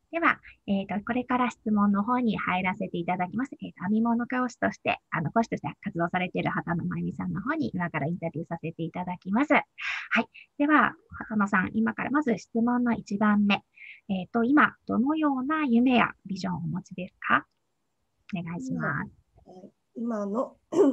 では、これから質問の方に入らせていただきます。編み物講師として、講師として活動されている畑野真由美さんの方に今からインタビューさせていただきます。はい。では、畑野さん、今からまず質問の1番目。今、どのような夢やビジョンをお持ちですか？お願いします。 今の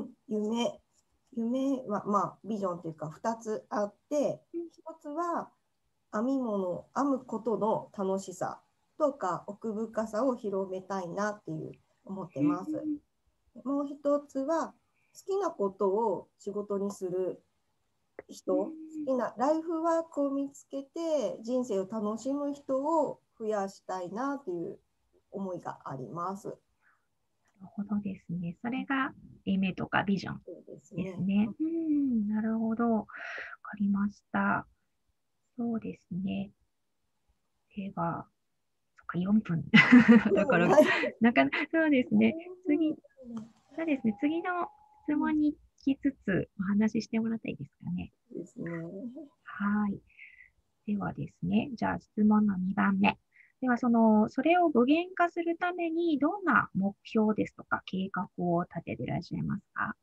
夢は、ビジョンというか2つあって、1つは編み物を編むことの楽しさとか奥深さを広めたいなって思ってます。もう1つは好きなことを仕事にする人、好きなライフワークを見つけて人生を楽しむ人を増やしたいなという思いがあります。 なるほどですね。それが夢とかビジョンそうですね。 ですね。なるほど。わかりました。そうですね。では、そっか、4分。だから、そうですね。そうですね。次の質問に聞きつつお話ししてもらったらいいですかね。 ですね。 はい。ではですね。じゃあ質問の2番目。では、それを具現化するために、どんな目標ですとか計画を立てていらっしゃいますか？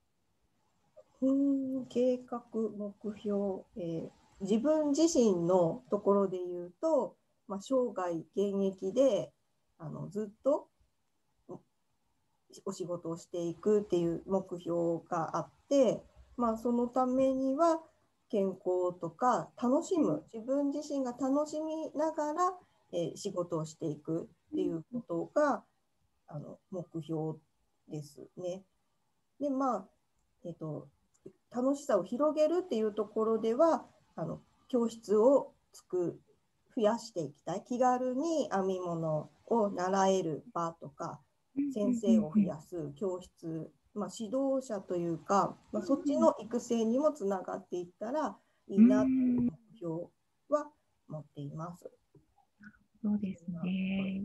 計画、目標、自分自身のところで言うと、生涯現役でずっとお仕事をしていくっていう目標があって、そのためには健康とか自分自身が楽しみながら、仕事をしていくっていうことが目標ですね。で、楽しさを広げるっていうところでは教室を増やしていきたい。気軽に編み物を習える場とか先生を増やす教室、指導者というか、そっちの育成にもつながっていったらいいなという目標は持っています。 そうですね。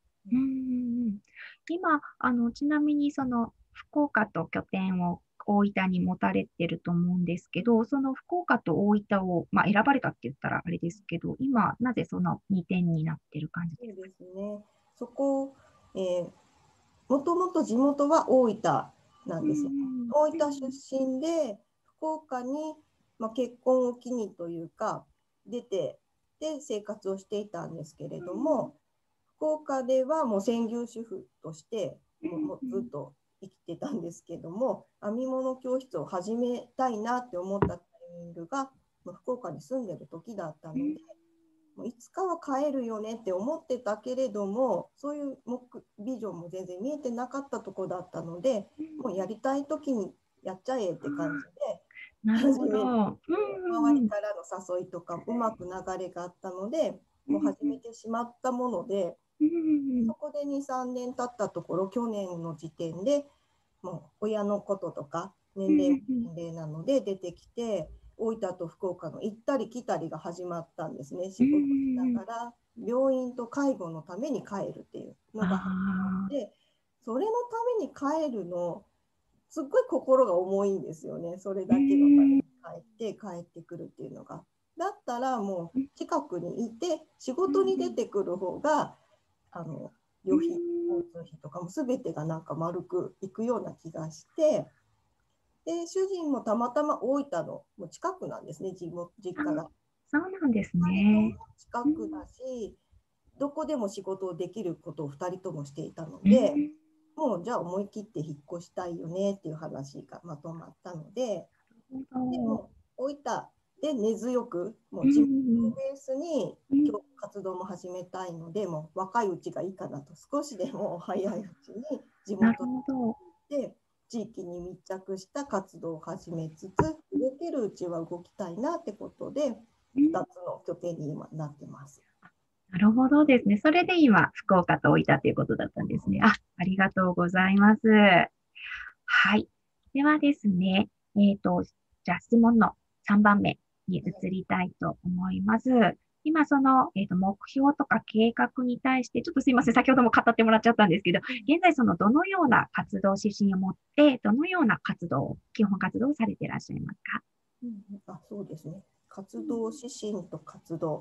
今、ちなみに福岡と拠点を大分に持たれてると思うんですけど、その福岡と大分を、選ばれたって言ったらあれですけど、今、なぜその2点になってる感じですか？ そうですね。そこ、もともと地元は大分なんですよ。大分出身で、福岡に、結婚を機にというか、出て、で生活をしていたんですけれども、福岡ではもう専業主婦としてもうずっと生きてたんですけども、編み物教室を始めたいなって思ったタイミングが福岡に住んでる時だったので、いつかは帰るよねって思ってたけれども、そういうビジョンも全然見えてなかったところだったので、もうやりたい時にやっちゃえって感じでなるほ始めて、 ど。 周りからの誘いとかうまく流れがあったので、もう始めてしまったもので、そこで2、3年経ったところ、去年の時点でもう親のこととか年齢も年齢なので出てきて、大分と福岡の行ったり来たりが始まったんですね。仕事しながら病院と介護のために帰るっていうのが始まって、それのために帰るのすっごい心が重いんですよね。それだけのために帰ってくるっていうのが。だったらもう近くにいて仕事に出てくる方が旅費、交通費とかも全てがなんか丸くいくような気がして、で主人もたまたま大分のもう近くなんですね、実家が。 そうなんです 2人ともね。 近くだし、どこでも仕事をできることを2人ともしていたので、もうじゃあ思い切って引っ越したいよねっていう話がまとまったので、でも大分で根強く、もう地元をベースに活動も始めたいので、もう若いうちがいいかなと、少しでも早いうちに地元で地域に密着した活動を始めつつ、動けるうちは動きたいなってことで、2つの拠点に今なってます。 なるほどですね。それで今、福岡と置いたということだったんですね。ありがとうございます。はい。ではですね、じゃあ質問の3番目に移りたいと思います。今、目標とか計画に対して、ちょっとすいません、先ほども語ってもらっちゃったんですけど、現在、どのような活動指針を持って、どのような基本活動をされていらっしゃいますか？ そうですね。活動指針と活動。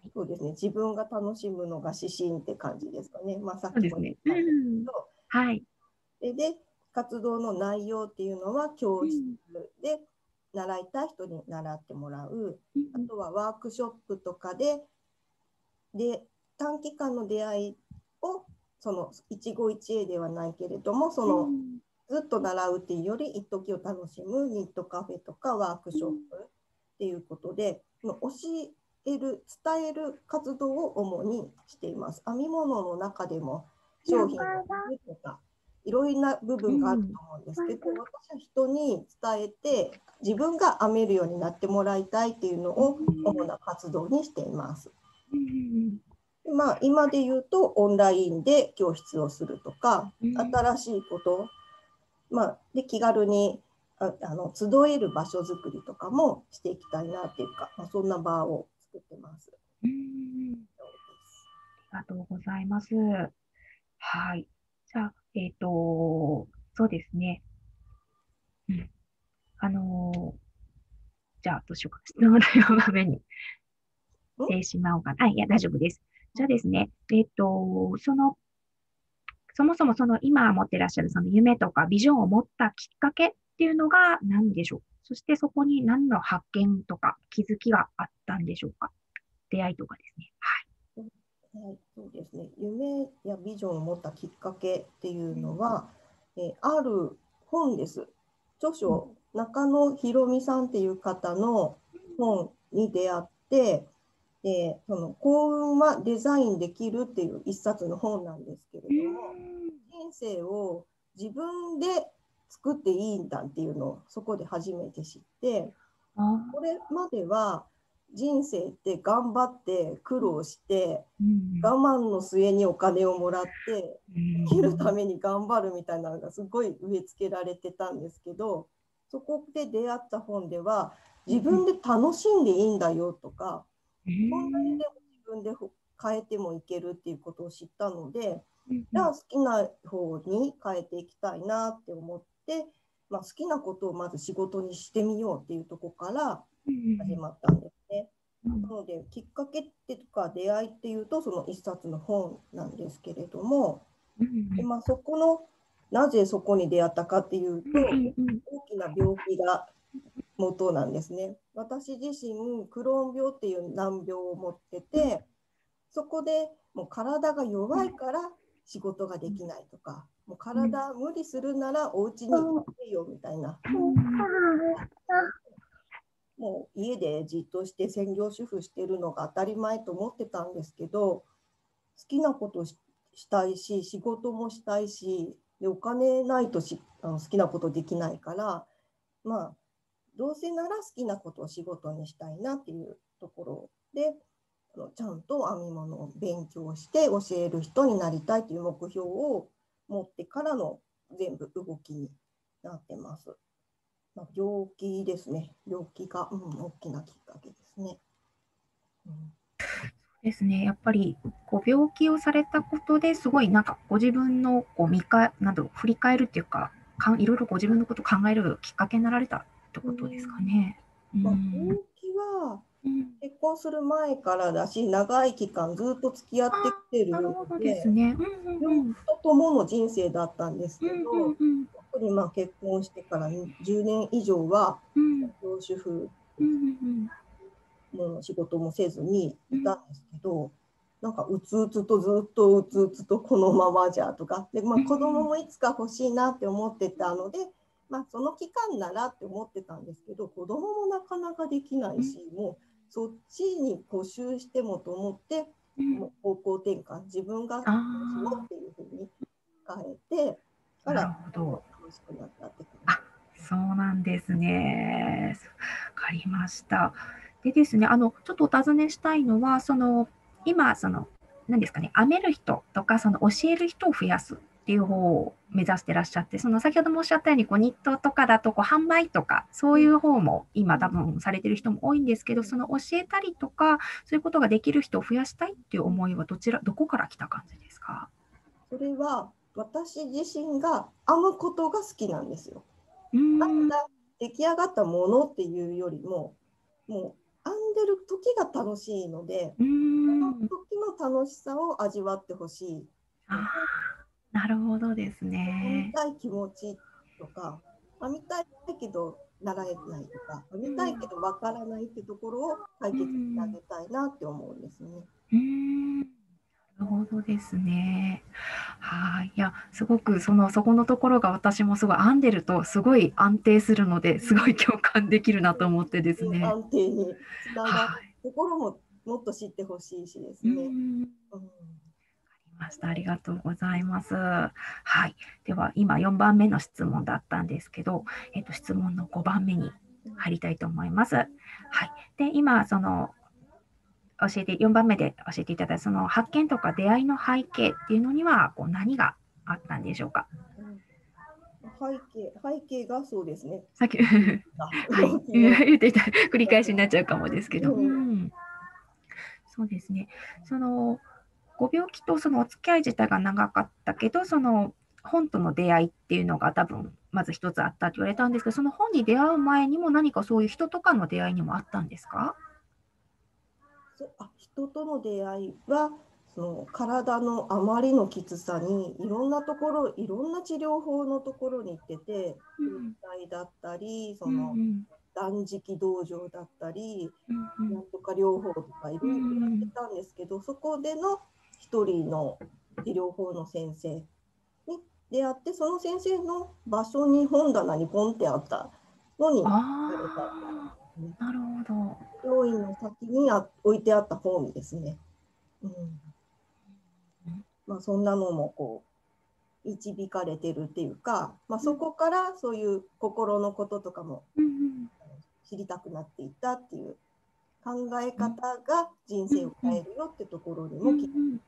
そうですね、自分が楽しむのが指針って感じですかね。まあ、さっきも言っそうですね。 たんですけど、 はい。 で、活動の内容っていうのは教室うん。 で習いたい人に習ってもらう。 うん。 あとはワークショップとかで短期間の出会いをその一期一会ではないけれども、そのうん。 ずっと習うっていうより一時を楽しむニットカフェとかワークショップっていうことで、教える伝える活動を主にしています。編み物の中でも商品の工夫とかいろいろな部分があると思うんですけど、私は人に伝えて自分が編めるようになってもらいたいっていうのを主な活動にしています。まあ、今で言うとオンラインで教室をするとか、新しいこと、まあ、で気軽に集える場所づくりとかもしていきたいなっていうか、まあ、そんな場を作ってます。 ありがとうございます。はい。じゃあ、そうですね。うん、あのーじゃあ、どうしようか。質問内容場面にしてしまおうかな。いや、大丈夫です。じゃあですね、そもそもその今持ってらっしゃるその夢とかビジョンを持ったきっかけっていうのが何でしょう。そしてそこに何の発見とか気づきがあったんでしょうか。出会いとかですね。 はい、そうですね。夢やビジョンを持ったきっかけっていうのは、ある本です。著書、中野博美さんっていう方の本に出会って、その幸運はデザインできるっていう一冊の本なんですけれども、人生を自分で作っていいんだっていうのをそこで初めて知って、これまでは人生って頑張って苦労して我慢の末にお金をもらって生きるために頑張るみたいなのがすごい植え付けられてたんですけど、そこで出会った本では自分で楽しんでいいんだよとか、こんなにでも自分で変えてもいけるっていうことを知ったので、じゃあ好きな方に変えていきたいなって思って、まあ、好きなことをまず仕事にしてみようっていうところから始まったんですね。なのできっかけってとか出会いっていうとその一冊の本なんですけれども、でまあ、そこのなぜそこに出会ったかっていうと、大きな病気が元なんですね。私自身クローン病っていう難病を持ってて、そこでもう体が弱いから仕事ができないとか、もう体無理するならお家にいてよみたいな、もう家でじっとして専業主婦してるのが当たり前と思ってたんですけど、好きなことしたいし仕事もしたいし、でお金ないと好きなことできないから、まあどうせなら好きなことを仕事にしたいなっていうところで、ちゃんと編み物を勉強して教える人になりたいという目標を持ってからの全部動きになってます。まあ、病気ですね。病気が、大きなきっかけですね。 ですね。やっぱり、病気をされたことですごい、なんか、ご自分の、なんだろう、振り返るっていうか、いろいろご自分のことを考えるきっかけになられたってことですかね。 まあ、病気は結婚する前からだし、長い期間ずっと付き合ってきてるので、病気とともの人生だったんですけど、特にまあ結婚してから10年以上は、主婦も仕事もせずにいたんですけど、なんかうつうつとずっとうつうつとこのままじゃとかで、まあ、子供もいつか欲しいなって思ってたので、まあ、その期間ならって思ってたんですけど、子供もなかなかできないし、もうそっちに固執してもと思って、もう方向転換、自分がしようっていうふうに変えてから楽しくなったって感じ。 そうなんですね。わかりました。でですね、ちょっとお尋ねしたいのは、今、何ですかね、編める人とか、教える人を増やすっていう方を目指してらっしゃって、先ほどもおっしゃったように、ニットとかだと、販売とか、そういう方も今多分されてる人も多いんですけど、教えたりとか、そういうことができる人を増やしたいっていう思いはどこから来た感じですか？ それは私自身が編むことが好きなんですよ。編んだ出来上がったものっていうよりも、もう編んんでる時が楽しいので、その時の楽しさを味わってほしい。 なるほどです見ね。 たい気持ちとか、見たいけど習えないとか、見たいけどわからないってところを解決してあげたいなって思うんですね。 なるほどですね。はい。いや、すごくそこのところが私もすごい編んでるとすごい安定するので、すごい共感できるなと思ってですね。 安定につながるはい。 ところももっと知ってほしいしですね。 ました。ありがとうございます。はい。では、今4番目の質問だったんですけど、質問の5番目に入りたいと思います。はい。で、今、4番目で教えていただいた、その発見とか出会いの背景っていうのには、何があったんでしょうか。 背景がそうですね。 さっき、はい、言っていた、繰り返しになっちゃうかもですけど。そうですね。ご病気とそのお付き合い自体が長かったけど、その本との出会いっていうのが多分まず一つあったって言われたんですけど、その本に出会う前にも何かそういう人とかの出会いにもあったんですか？ 人との出会いは、その体のあまりのきつさにいろんなところ、いろんな治療法のところに行ってて、引退だったり、その断食道場だったり、なんとか療法とかいろいろやってたんですけど、そこでの一人の治療法の先生に出会って、その先生の場所に本棚にポンってあったのに行かれたんですね。 なるほど。 病院の先に置いてあった本ですね。そんなのもこう導かれてるっていうか、そこからそういう心のこととかも知りたくなっていったっていう考え方が人生を変えるよってところにも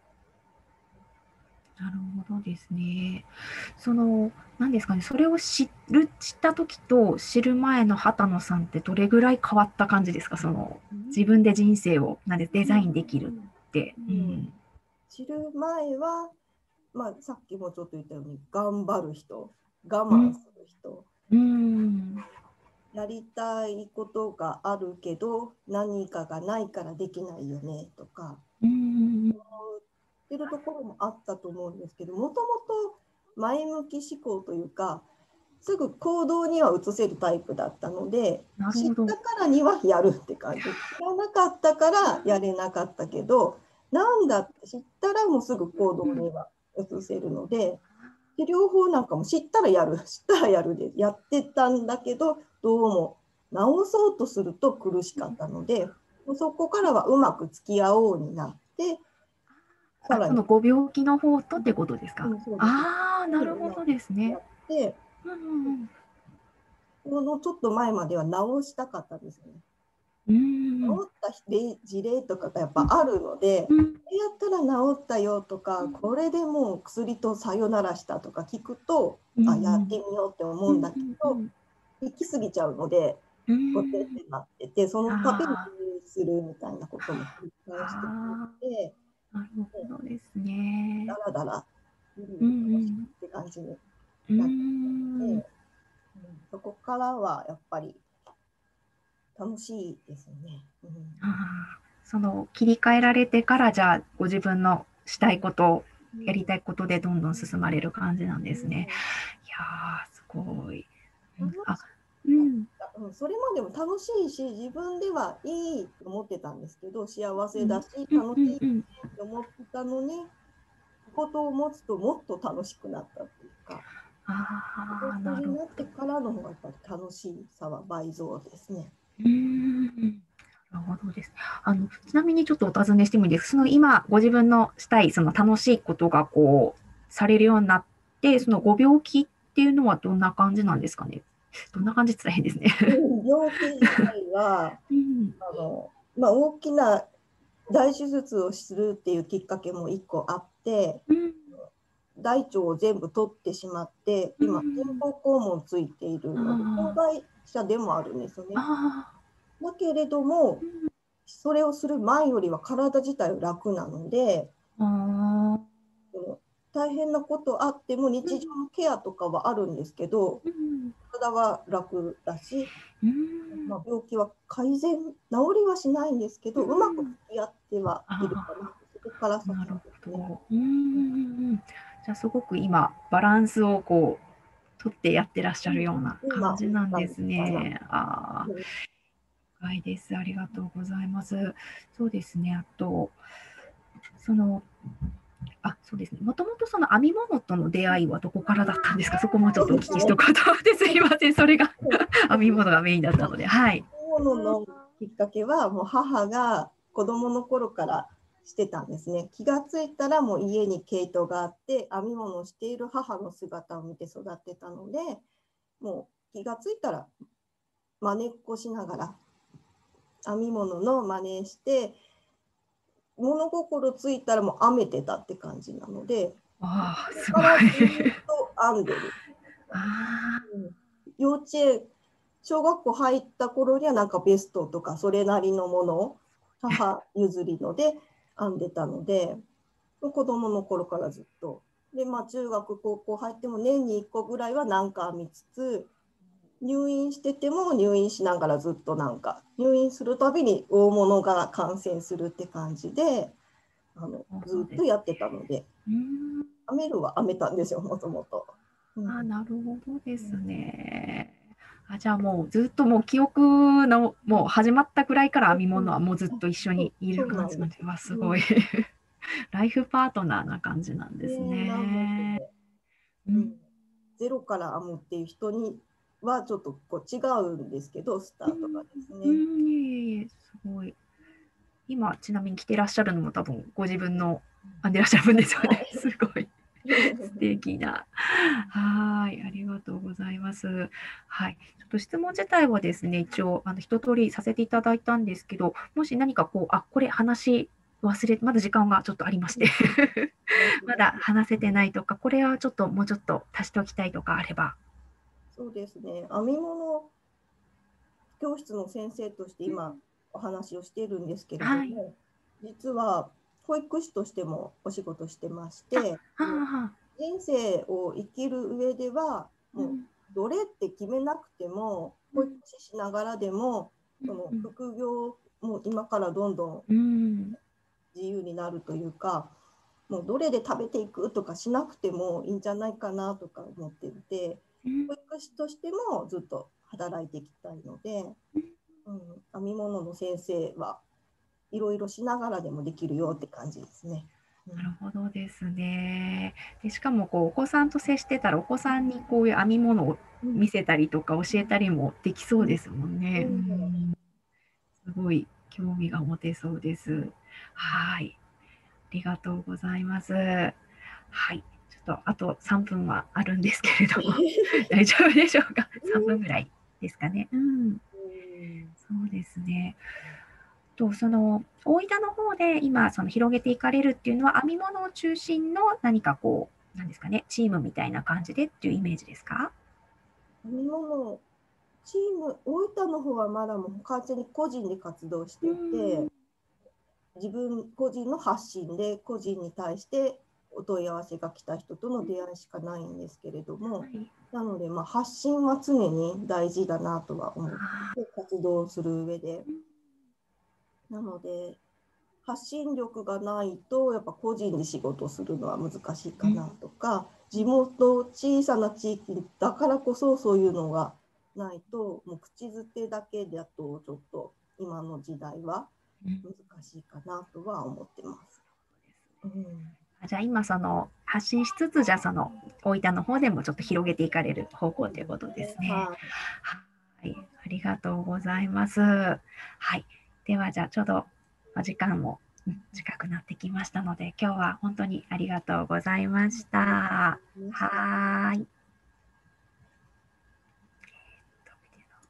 なるほどですね。何ですかね、それを知った時と知る前の畑野さんってどれぐらい変わった感じですか？自分で人生をデザインできるって。 知る前は、さっきもちょっと言ったように頑張る人、我慢する人、やりたいことがあるけど何かがないからできないよねとか言ってるところもあったと思うんですけど、もともと前向き思考というかすぐ行動には移せるタイプだったので、知ったからにはやるって感じ。知らなかったからやれなかったけど、なんだって知ったらもうすぐ行動には移せるので、治療法なんかも知ったらやる、知ったらやるでやってたんだけど、どうも治そうとすると苦しかったので、そこからはうまく付き合おうになって、 さらにご病気の方とってことですか？なるほどですね。 で、このちょっと前までは治したかったですね。治った事例とかがやっぱあるので、やったら治ったよとか、これでもう薬とさよならしたとか聞くと、やってみようって思うんだけど、行き過ぎちゃうので、こてってなってて、その度にするみたいなことも繰り返していて、 なるほどですね。 だらだらって感じになっていて、そこからはやっぱり楽しいですね。 切り替えられてから、じゃあご自分のしたいこと、やりたいことでどんどん進まれる感じなんですね。いやー、すごい。 それまでも楽しいし、自分ではいいと思ってたんですけど、幸せだし、楽しいと思ってたのに、仕事を持つともっと楽しくなったっていうか、仕事になってからの方がやっぱり楽しさは倍増ですね。 なるほどです。ちなみにちょっとお尋ねしてもいいですか？今ご自分のしたい楽しいことがされるようになって、ご病気っていうのはどんな感じなんですかね？どんな感じって大変ですね。 病気自体は、大きな大手術をするっていうきっかけも1個あって、大腸を全部取ってしまって、今、人工肛門ついているので、障害者でもあるんですよね。だけれども、それをする前よりは体自体は楽なので、 大変なことあっても日常のケアとかはあるんですけど、体は楽だし、まあ、病気は治りはしないんですけど、うまく付き合ってはいるかな。そこから先なるですね。 ほど。じゃあすごく今バランスをこう取ってやってらっしゃるような感じなんですね。ああ、深いです。ありがとうございます。そうですね。あとそうですね。もともとその編み物との出会いはどこからだったんですか？そこもちょっとお聞きしとこうと思って、すいません。それが編み物がメインだったので。はい。 編み物のきっかけは、もう母が子供の頃からしてたんですね。気がついたらもう家に毛糸があって、編み物をしている母の姿を見て育ってたので、もう気がついたら真似っこしながら編み物の真似して、物心ついたらもう編めてたって感じなので、 すごい。 からずっと編んでる。幼稚園、小学校入った頃にはなんかベストとかそれなりのものを母譲りので編んでたので、子供の頃からずっと。で、まあ中学、高校入っても年に1個ぐらいはなんか編みつつ、入院してても入院しながらずっとなんか、入院するたびに大物が感染するって感じで、ずっとやってたので、編めるは編めたんですよ、もともと。 なるほどですね。じゃあもうずっともう記憶のもう始まったくらいから編み物はもうずっと一緒にいる感じなんです。すごい。ライフパートナーな感じなんですね。 ゼロから編むっていう人にはちょっとこう違うんですけど、スタートがですね。 すごい。今ちなみに着てらっしゃるのも多分ご自分の編んでらっしゃるんですよね。すごい。素敵な。はい、ありがとうございます。はい、ちょっと質問自体はですね、一応一通りさせていただいたんですけど、もし何かこう、これ話忘れ、まだ時間がちょっとありまして、まだ話せてないとか、これはちょっともうちょっと足しておきたいとかあれば。 そうですね。編み物教室の先生として今お話をしているんですけれども、実は保育士としてもお仕事してまして、人生を生きる上ではもうどれって決めなくても、保育士しながらでもその副業も今からどんどん自由になるというか、もうどれで食べていくとかしなくてもいいんじゃないかなとか思っていて、保育士としてもずっと働いていきたいので、編み物の先生はいろいろしながらでもできるよって感じですね。 なるほどですね。でしかもこうお子さんと接してたらお子さんにこういう編み物を見せたりとか教えたりもできそうですもんね。すごい興味が持てそうです。はい。ありがとうございます。はい。ちょっとあと3分はあるんですけれども、大丈夫でしょうか？ 3 分ぐらいですかね。そうですね。その大分の方で今その広げていかれるっていうのは編み物を中心の何かこうなんですかね、チームみたいな感じでっていうイメージですか？ 編み物チーム、大分の方はまだもう完全に個人で活動していて、自分個人の発信で個人に対してお問い合わせが来た人との出会いしかないんですけれども、なのでまあ発信は常に大事だなとは思って活動する上で、なので発信力がないとやっぱ個人で仕事するのは難しいかなとか、地元小さな地域だからこそそういうのがないと、もう口づてだけだとちょっと今の時代は難しいかなとは思ってます。 じゃあ今その発信しつつ、じゃあその大分の方でもちょっと広げていかれる方向ということですね。はい、ありがとうございます。はい、ではじゃあちょうどお時間も近くなってきましたので、今日は本当にありがとうございました。はい。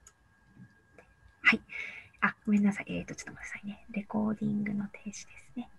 はい。ごめんなさい。ちょっと待ってくださいね。レコーディングの停止ですね。